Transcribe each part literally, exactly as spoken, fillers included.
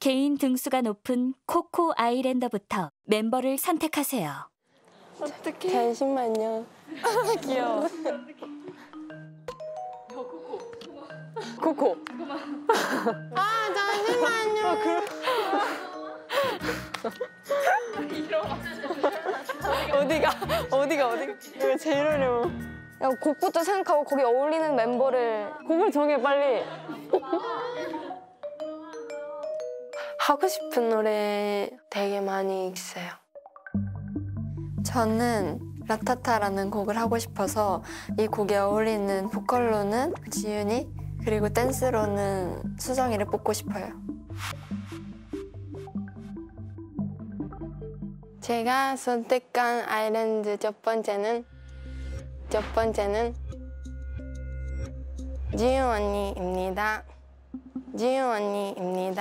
개인 등수가 높은 코코 아일랜더부터 멤버를 선택하세요. 어떡해. 잠시만요. 귀여워. 코코. 아, 잠시만요. 아, 그래. 어디가? 어디가? 어디가? 이거 제일 어려워. 야, 곡부터 생각하고 거기 어울리는 멤버를 곡을 정해 빨리. 하고 싶은 노래 되게 많이 있어요. 저는 라타타라는 곡을 하고 싶어서 이 곡에 어울리는 보컬로는 지윤이, 그리고 댄스로는 수정이를 뽑고 싶어요. 제가 선택한 아일랜드 첫 번째는 첫 번째는 지윤 언니입니다. 지윤 언니입니다.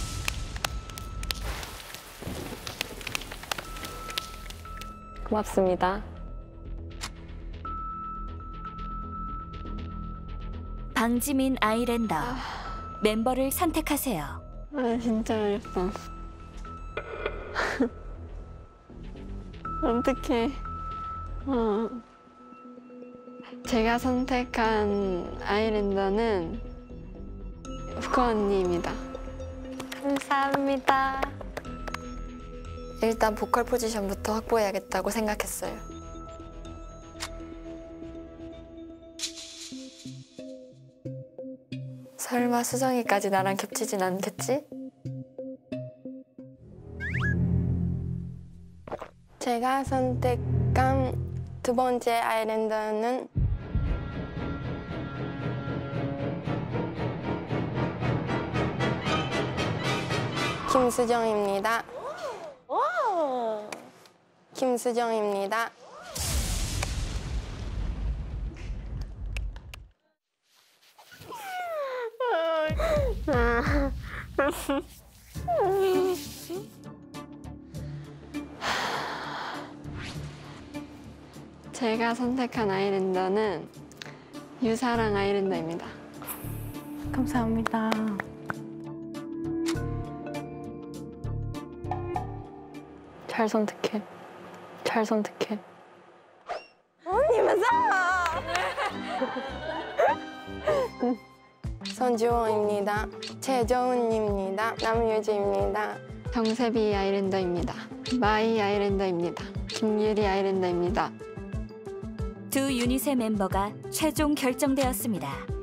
고맙습니다. 방지민 아일랜더. 멤버를 선택하세요. 아, 진짜 어렵다. 어떡해. 어. 제가 선택한 아일랜더는 후커 언니입니다. 감사합니다. 일단 보컬 포지션부터 확보해야겠다고 생각했어요. 설마 수정이까지 나랑 겹치진 않겠지? 제가 선택한 두 번째 아일랜더는 김수정입니다. 김수정입니다. 제가 선택한 아일랜더는 유사랑 아일랜더입니다. 감사합니다. 잘 선택해. 잘 선택해. 언니 맞아! 선주호입니다. 최정은입니다. 남유지입니다. 정세비 아일랜더입니다. 마이 아일랜더입니다. 김유리 아일랜더입니다. 두 유닛의 멤버가 최종 결정되었습니다.